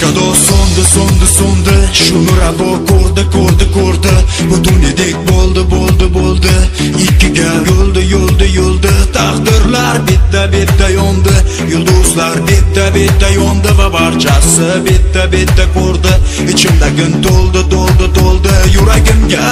Yurakado so'ndi shuni rabo ko'rdi butunidek bo'ldi ikkiga yo'ldi taqdirlar bitta yondi yulduzlar bitta yondi va barchasi bitta ko'rdi ichimdagi to'ldi yuragimga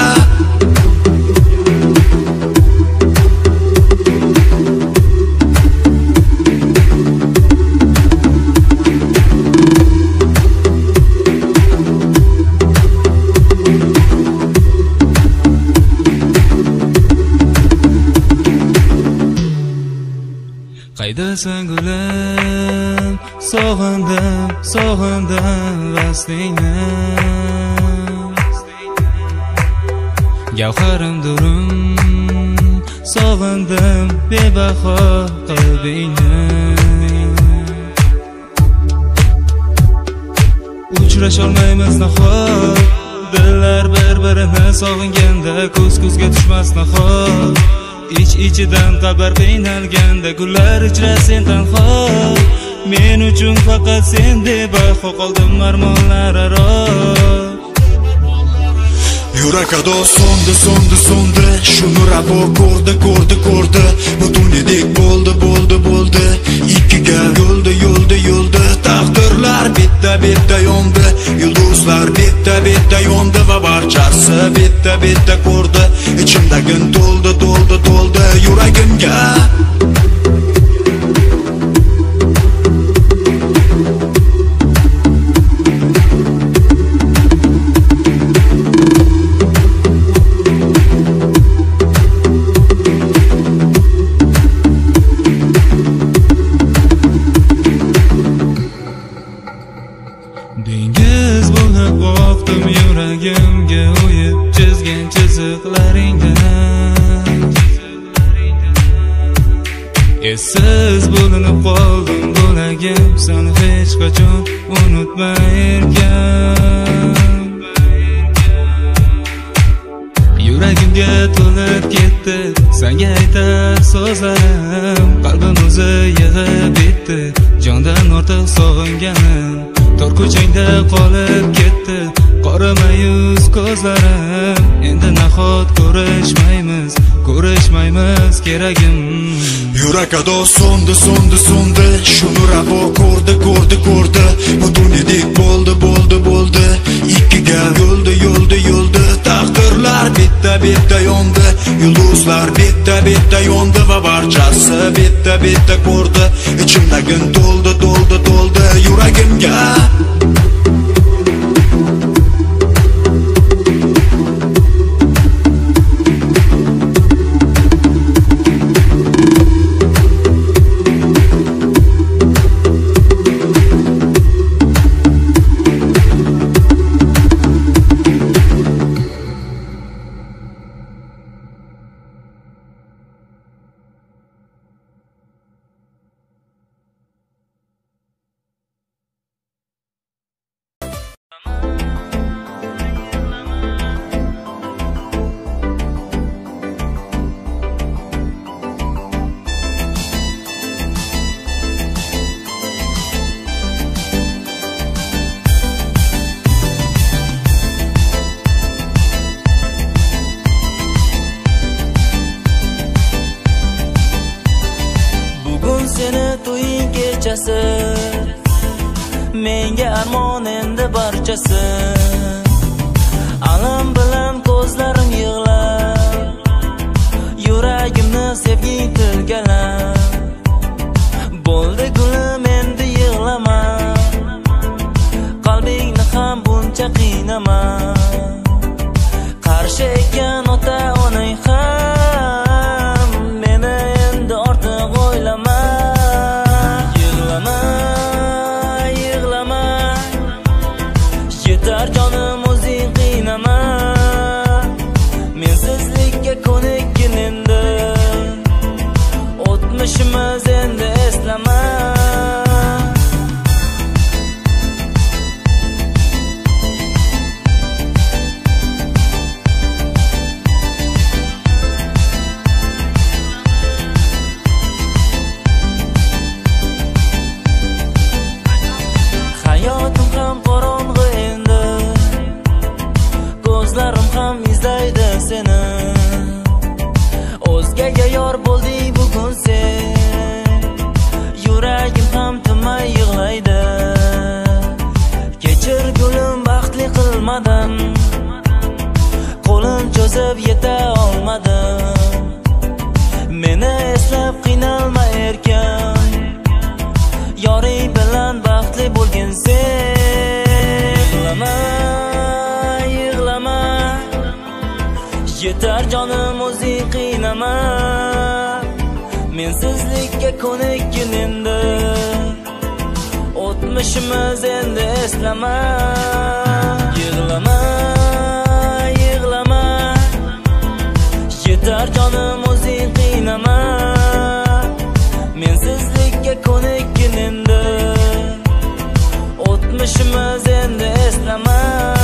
Qaydasan gulim, sog'indim vastingni Gavharim durum, sog'indim bebaho qalbingni Uchrasholmaymiz nahot, dillar bir-birini sog'inganda ko'z-ko'zga tushmas nahot İç-ichidan qalblar qiynalganda gullar ichra sen tanho Men uchun faqat sen deb baho qoldim armonlar aro Yurakado so'ndi shuni rabo ko'rdi butunidek bo'ldi ikkiga yo'ldi taqdirlar bitta yondi yulduzlar bitta yondi va barchasi bitta ko'rdi ichimdagi to'ldi yuragimga Dengiz bo'lib oqdim yuragimga o'yib chizgan chiziqlaringdan Essiz bo'linib qoldim bo'lagim seni hech qachon unutmayman Yuragimga to'lib ketdi senga aytar so'zlarim qalbim o'zi yig'ib bitdi jondan ortiq sog'inganim Tor ko'changda qolib ketdi qora mayus ko'zlarim Endi nahot ko'rishmaymiz keragim Yurakado so'ndi shuni rabo ko'rdi butunidek bo'ldi ikkiga yo'ldi taqdirlar bitta yondi yulduzlar bitta yondi va barchasi bitta ko'rdi ichimdagi to'ldi yuragimga Seni to'ying kechasi menga armon endi barchasi alam bilan ko'zlarim yig'lar yuragimni sevging tilgalar bo'ldi gulim endi yig'lama qalbingni ham buncha qiynama qarshi ekan ota onang ham meni endi ortiq o'ylama Yetar jonim o'zing qiynama Mensizlikka ko'nikgin endi O'tmishimiz endi eslama Hayotim ham bosib yeta olmadim. Meni eslab qiynalma erkan, yoring bilan baxtli bo'lgin sen. Yig'lama, yig'lama, yetar jonim o'zing qiynama. Mensizlikka ko'nikkin endi, o'tmishimiz endi eslama. Yig'lama, yig'lama, yetar jonim o'zing qiynama. Mensizlikka ko'nikkin endi, o'tmishimiz endi eslama.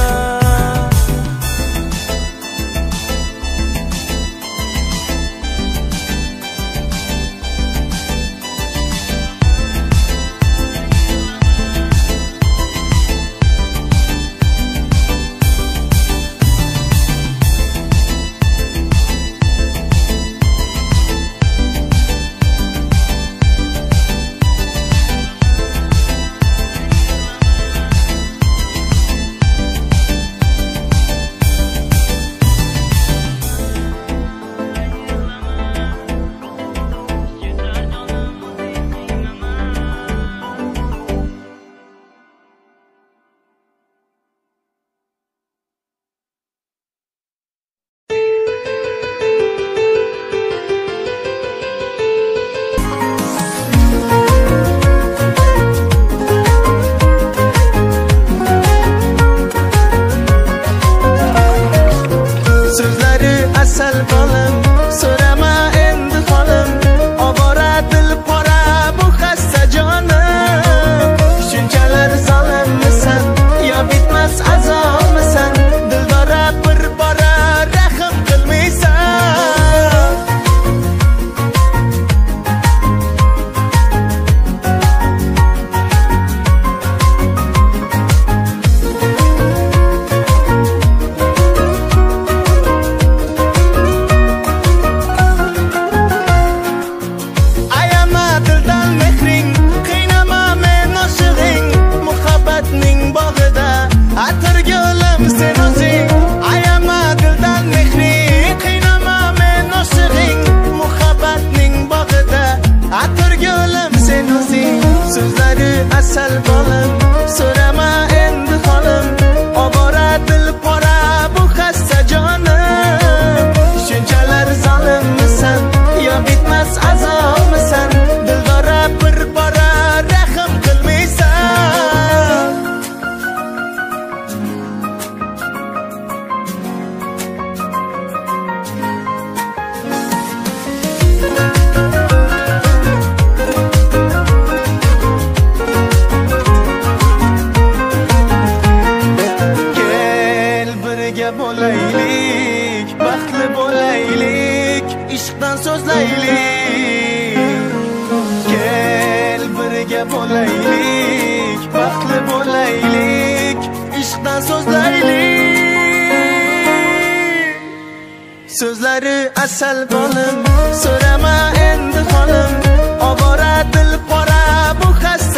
So'zlari asal bolim, so'rama endi holim. Ovora dil qora bu xasta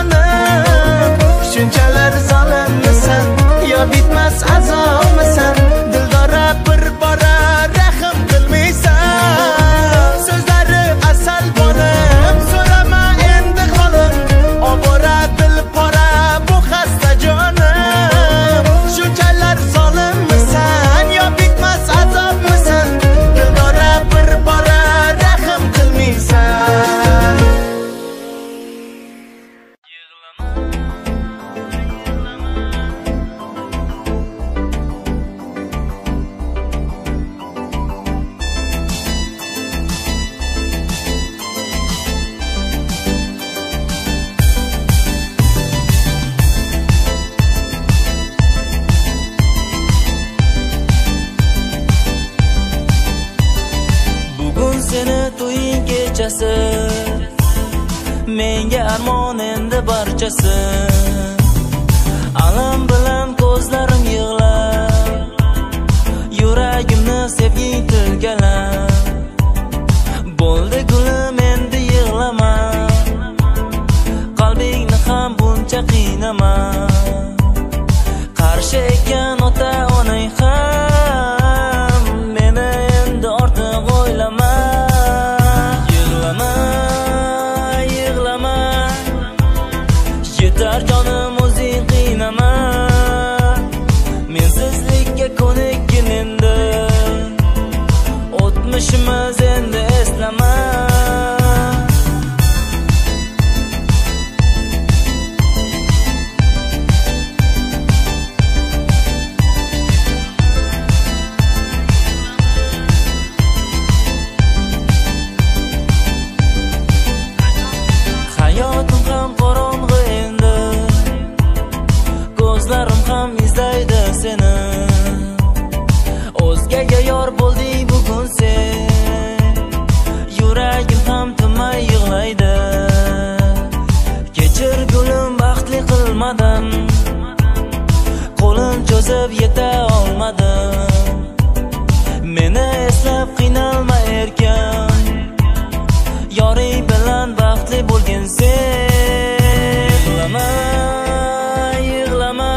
jonim. Shunchalar zolimmisan, yo bitmas azobmisan? Dildora bir bora rahm qilmaysan. So'zlari asal bolim, so'rama endi holim. Ovora dil qora bu xasta jonim. Shunchalar zolimmisan, yo bitmas azobmisan? Dildora bir bora rahm qilmaysan. Bugun seni to'ying kechasi, menga armon endi barchasi. Alam bilan ko'zlarim yig'lab, yuragimni sevging tilgalab. Bo'ldi gulim endi yig'lama, qalbingni ham buncha qiynama. Qarshi ekan ota onang ham, ham tinmay yig'laydi. Kechir gulim, baxtli qilmadim, qo'lim cho'zib yeta olmadim. Meni eslab qiynalma erkin, yoring bilan baxtli bo'lgin sen. Yig'lama, yig'lama,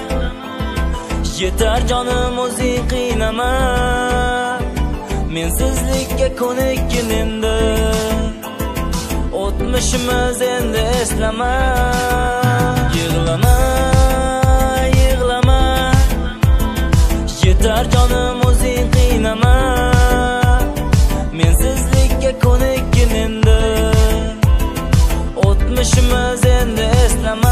yetar jonim o'zing qiynama. Mensizlikka ko'nikkin endi, o'tmishimiz endi eslama. Yig'lama, yig'lama, yetar jonim o'zing qiynama. Mensizlikka ko'nikkin endi, o'tmishimiz endi eslama.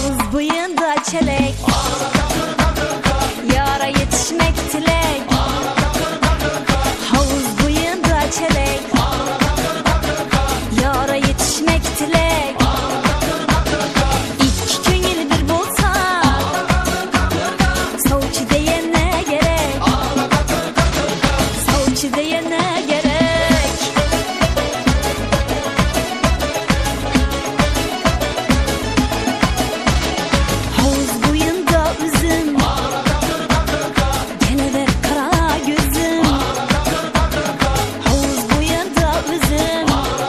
Havuz boyunda çelek, yara yetişmek tilek. Havuz boyunda çelek, yara yetişmek tilek. İki köngül bir bolsa, savçı diye ne gerek? Savçı diye ne gerek? Havuz boyunda üzüm, gelever kara gözüm. Havuz boyunda üzüm,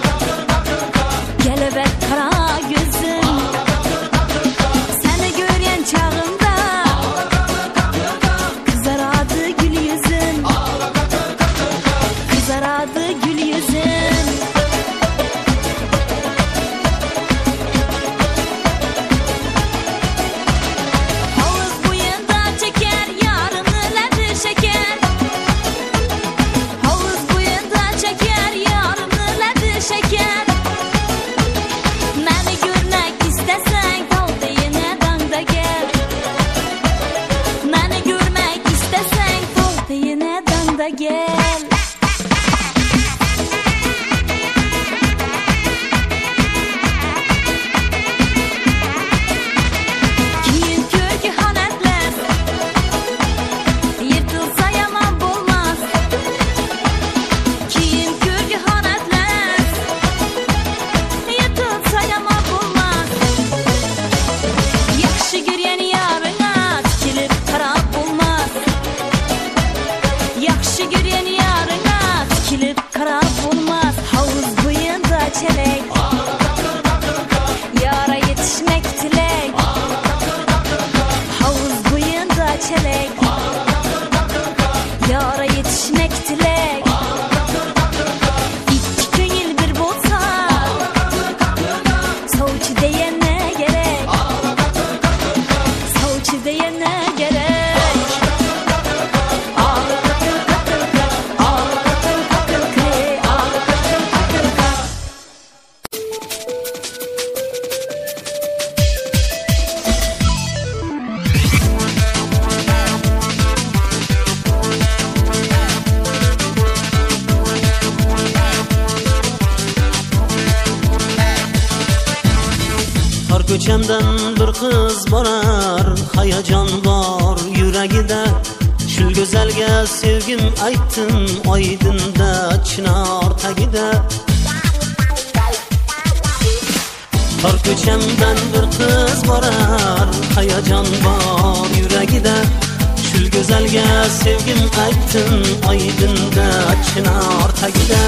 gelever kara gözüm. Seni gören çağımda kızaradı gül yüzün, kızaradı gül yüzün. Havuz boyunda çeker yarını lebi şeker. Havuz boyunda çeker yarını lebi şeker. Məni görmək istəsən qaldı yenə danda gəl. Məni görmək istəsən qaldı yenə danda gəl. Kiyin kökü hanətləs, yırtılsa yaman bolmaz. Kiyin kökü hanətləs, yırtılsa yaman bolmaz. Yaxşı görən yarına tikilib qarab bolmaz. Yaxşı görən yarına tikilib qarab bolmaz. Havuz boyunda çelek, yara yetişmek tilek. Havuz boyunda çelek, yara yetişmek tilek. İki köngül bir bolsa, savçı diye ne gerek? Savçı diye ne gerek? Tor ko'chamdan bir qiz borar, hayajon bor yuragida. Shul go'zalga sevgim aytdim, oydinda chinor tagida. Tor ko'chamdan bir qiz borar, hayajon bor yuragida. Shul go'zalga sevgim aytdim, oydinda chinor tagida.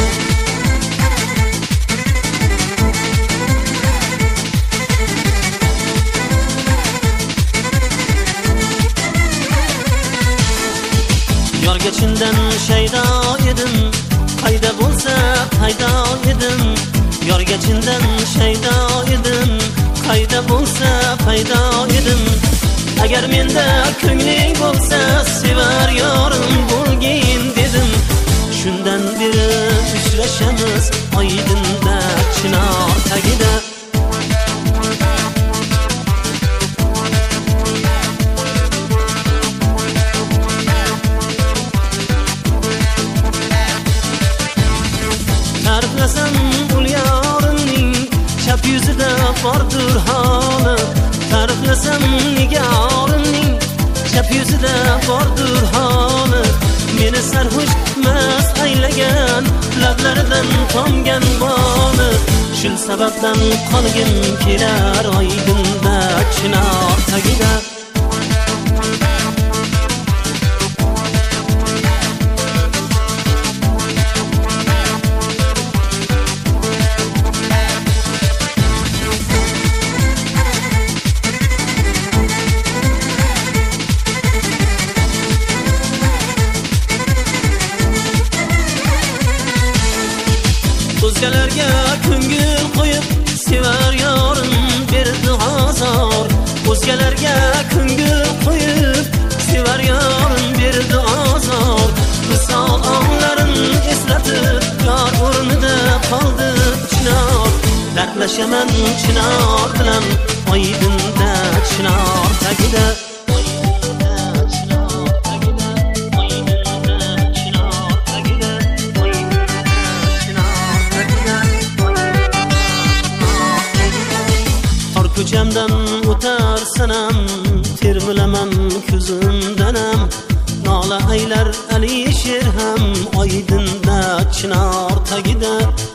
Yorga chindan shaydo edim, qayda bo'lsa paydo edim. Yorga chindan shaydo edim, qayda bo'lsa paydo edim. Agar menda ko'ngling bo'lsa, sevar yorim bo'lgin dedim. Shundan beri uchrashamiz, oydinda chinor tagida. Tariflasam ul yorimning chap yuzida bordir holi. Tariflasam nigorimning chap yuzida bordir holi. Meni sarhush mast aylagan lablaridan tomgan boli. Shul sababdan qolgim kelar, oydinda chinor tagida. O'zgalarga ko'ngil qo'yib sevar yorim berdi azor. O'zgalarga ko'ngil qo'yib sevar yorim berdi azor. Misol onlarin eslatib yor o'rnida qoldi chinor. Dard Gaplashaman chinor bilan oydinda chinor tagida ko'chamdan o'tar sanam termilaman ko'zimdanam nola aylar Alisher ham oydinda chinor tagida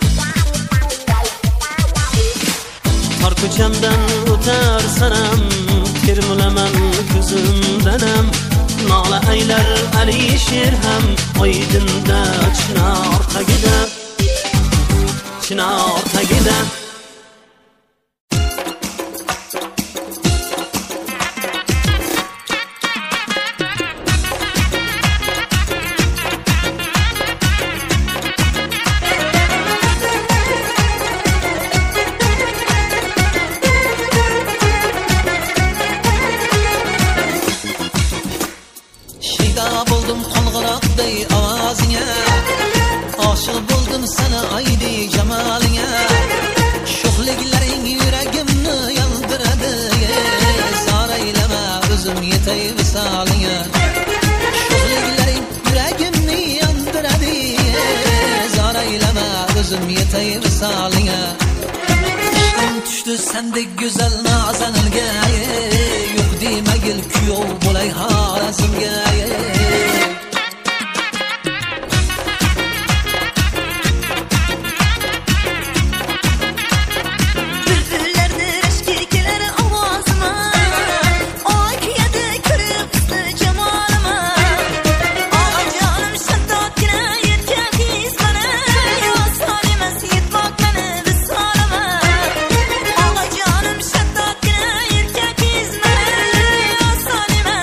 tor ko'chamdan o'tar sanam termilaman ko'zimdanam nola aylar Alisher ham oydinda chinor tagida chinor tagida Sendek güzel nazanilga yo'q demagil kuyov bo'lay harazimga Salima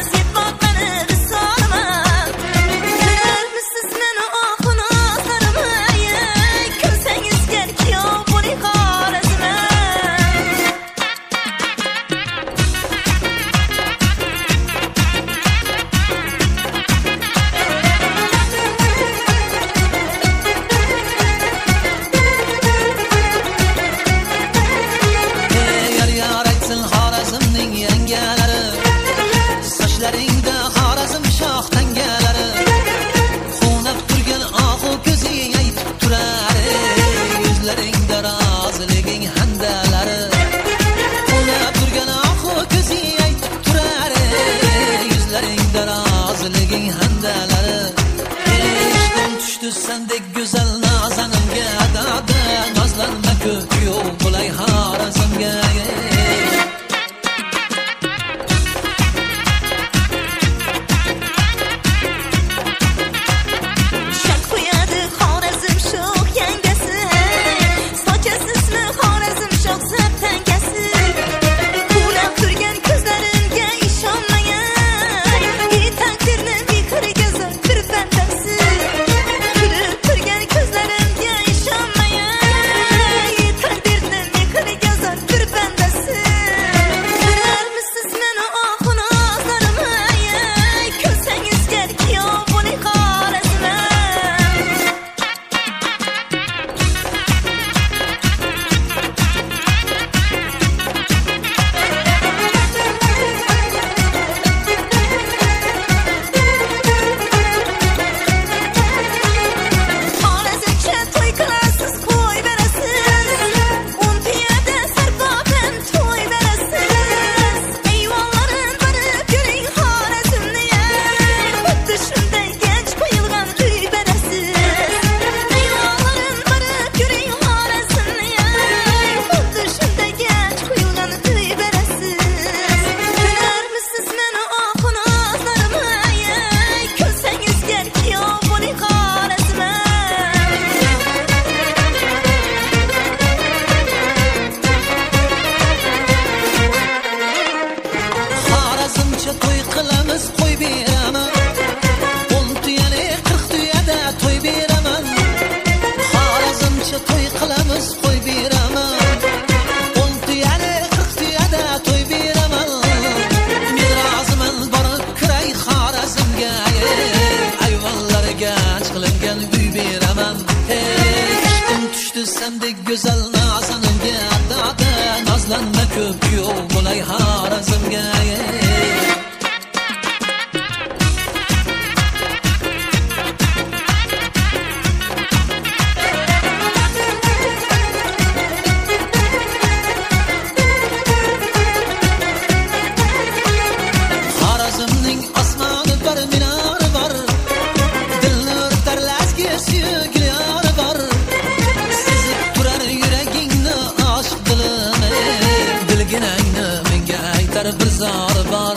bir zor bor.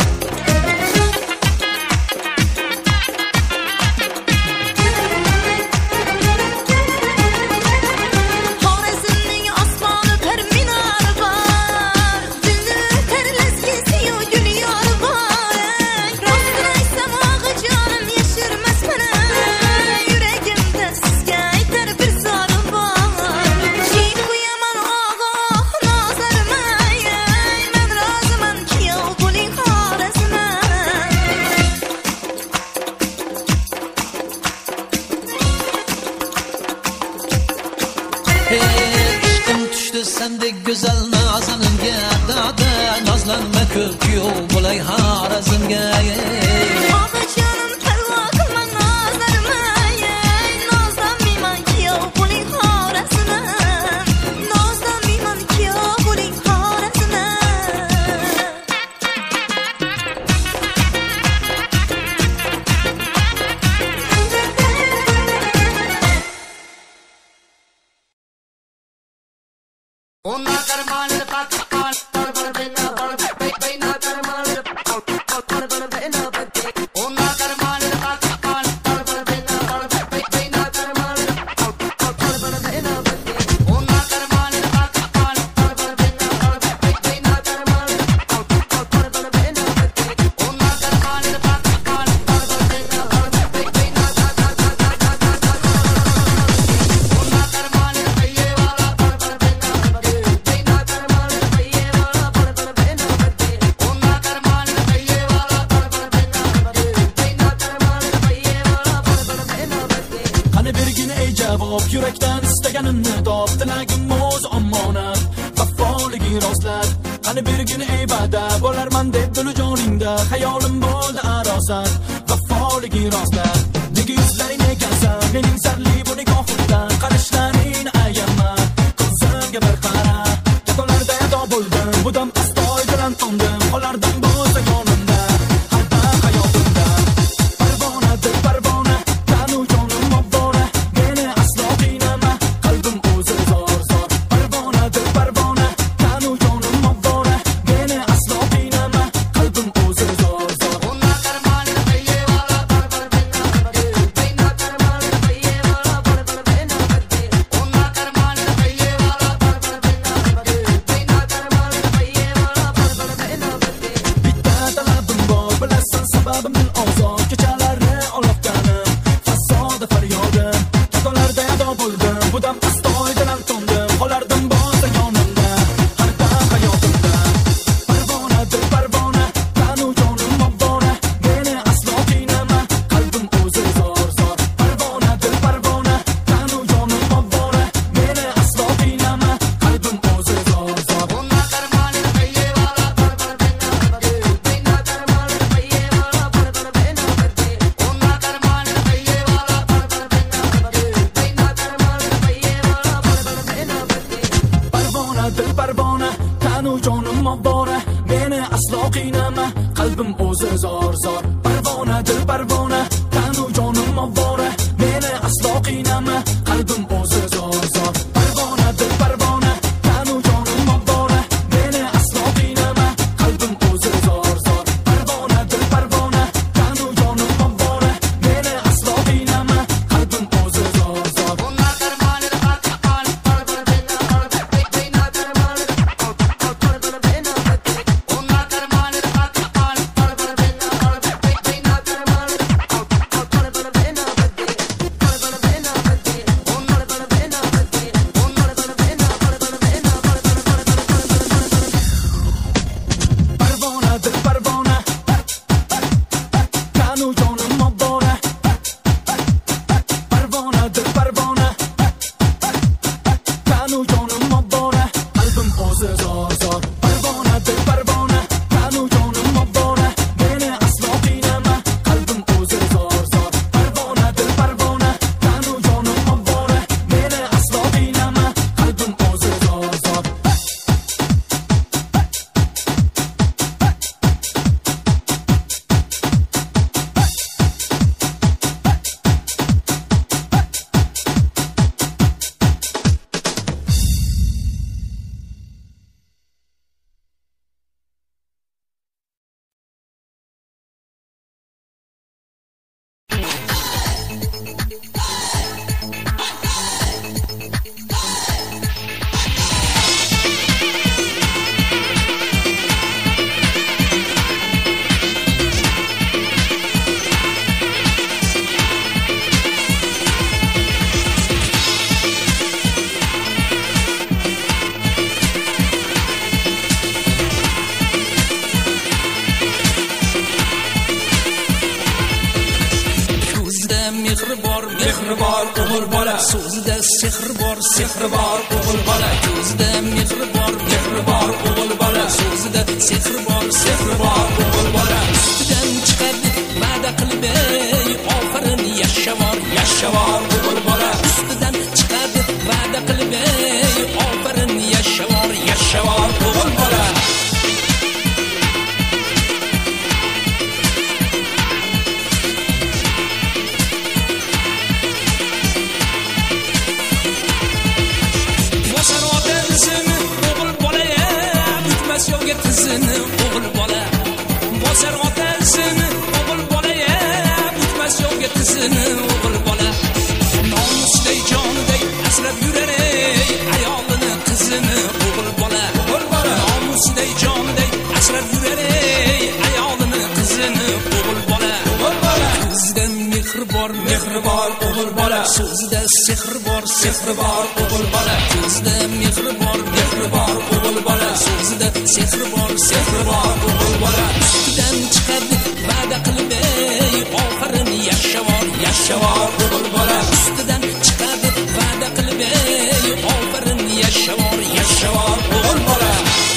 İşkim düştü sendek güzel nazanınga, dada nazlanma ko'p kuyov bo'lay harazimga. Ona karman pak pak par bena bena karman par bena ona karman pak pak par bena bena karman par bena ona karman pak pak par bena bena karman par bena ona karman pak pak par bena bena ona karman ye wala par bena Yürekten isteganimni top, tilagim o'z omonat, vaffoligi rostlat. Qani bir gün ibada bo'larman deb dili joningda, xayolim bo'ldi arosat, vaffoligi rostlat. Nega yuzlaring ekansan mening sarli bu nigohimdan, qarashlaringni ayama, ko'zimga bir qara. To'larda ado bo'ldim, bu dam astoydil tondim, qolardim bo'lsa yonimda, har dam hayotimda. Parvona dil parvona, tanu jonim obora, meni aslo qiynama, qalbim o'zi zor zor. Parvona dil parvona, tanu jonim obora, meni aslo qiynama, qalbim o'zi zor zor. Ona karman ye wala par bena bena karman ye wala par bena ona karman ye wala par bena bena karman ye wala par bena Bitta talabim bor, bilasan sababimdan ozor. Kechalarni olofganim, fasoda faryodim. To'larda ado bo'ldim, bu dam astoydil tondim, qolardim bo'lsa yonimda, har dam hayotimda. Parvona dil parvona, tanu jonim obora, meni aslo qiynama, qalbim o'zi zor zor. Parvona dil parvona, tanu jonim obora, meni aslo qiynama, qalbim o'zi zor zor. ona karman ye wala par bena bena karman ye wala par bena ona karman ye wala par bena bena karman ye wala par bena Parvona dil parvona, tanu jonim obora, meni aslo qiynama, qalbim o'zi zor zor. Parvona dil parvona, tanu jonim obora, meni aslo qiynama, qalbim o'zi zor zor. Parvona dil parvona, tanu jonim obora, meni aslo qiynama, qalbim o'zi zor zor. Parvona dil parvona, tanu jonim obora, meni aslo qiynama, qalbim o'zi zor zor. ona karman pak pak par bena bena karman par bena ona karman pak pak par bena bena karman par bena ona mehri bor o'g'il bola. So'zida sehr bor o'g'il bola. Ko'zida mehri bor o'g'il bola. So'zida sehr bor o'g'il bola. Ustidan chiqadi va'da qilib ofarin yasha bor o'g'il bola. Ustidan chiqadi va'da qilib ofarin yasha bor o'g'il bola. Yolga tizini o'g'il bola, bosar otasini o'g'il bola, bitmas yolga tizini o'g'il bola. Nomusday joniday asrab yurar ayolini qizini o'g'il bola. Nomusday joniday asrab yurar ayolini qizini o'g'il bola. Ko'zida mehri bor o'g'il bola. So'zida sehr bor o'g'il bola. Ko'zida mehri bor o'g'il bola. So'zida sehr bor o'g'il bola. Ustidan chiqadi va'da qilib ofarin yasha bor o'g'il bola. Ustidan chiqadi va'da qilib ofarin yasha bor o'g'il bola.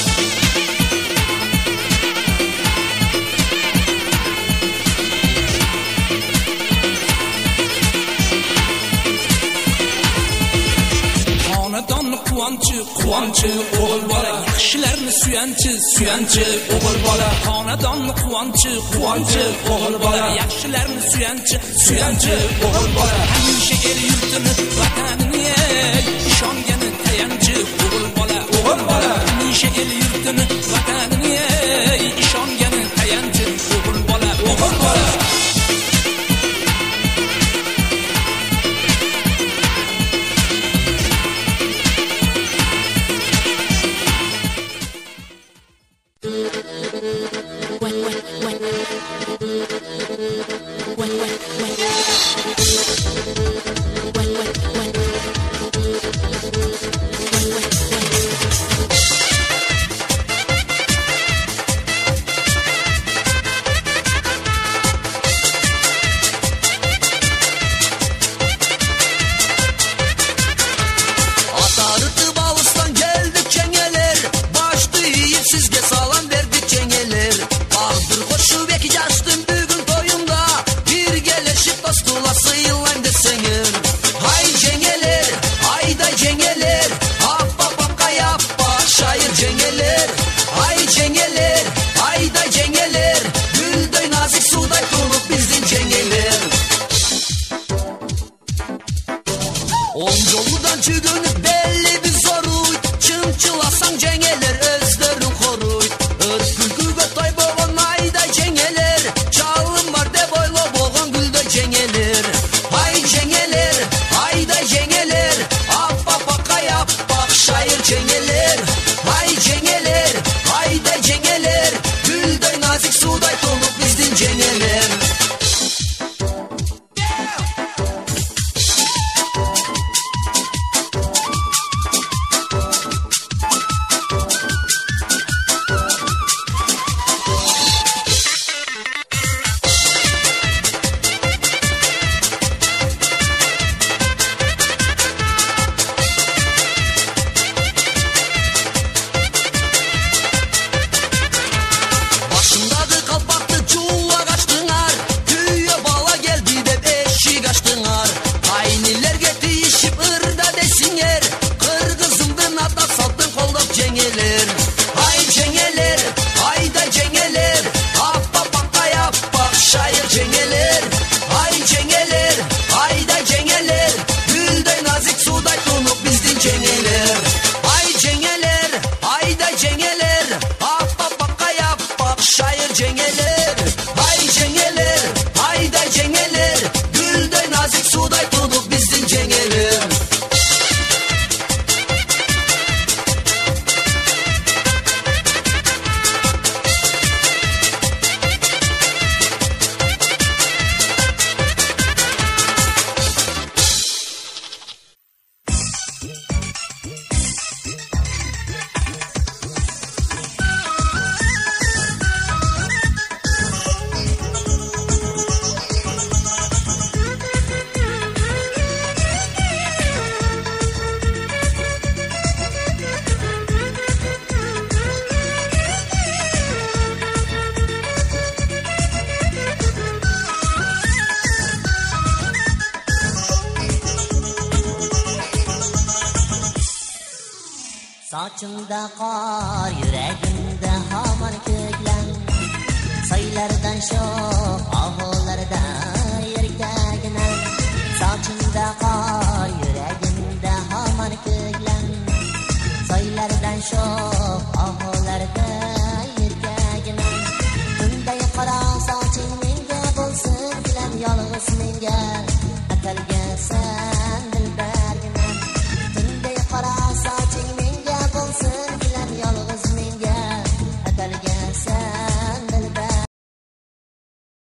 Quvonchi o'g'il bola, yaxshilarni suyanchi o'g'il bola. Xonadonni quvonchi o'g'il bola, yaxshilarni suyanchi o'g'il bola. Hamisha el yurtini vatanini ishongani tayanchi o'g'il bola. Hamisha el yurtini vatanini ishongani tayanchi o'g'il bola. sochimda qor yuragimda hamon ko'klam soylardan shoh ovolarda erkaginam sochimda qor yuragimda hamon ko'klam soylardan shoh ovolarda erkaginam bunday qora soching menga bo'lsin bilan yolg'iz menga atalgansan dilbarginam bunday qora soching menga bo'lsin bilan yolg'iz menga atalgansan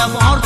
bor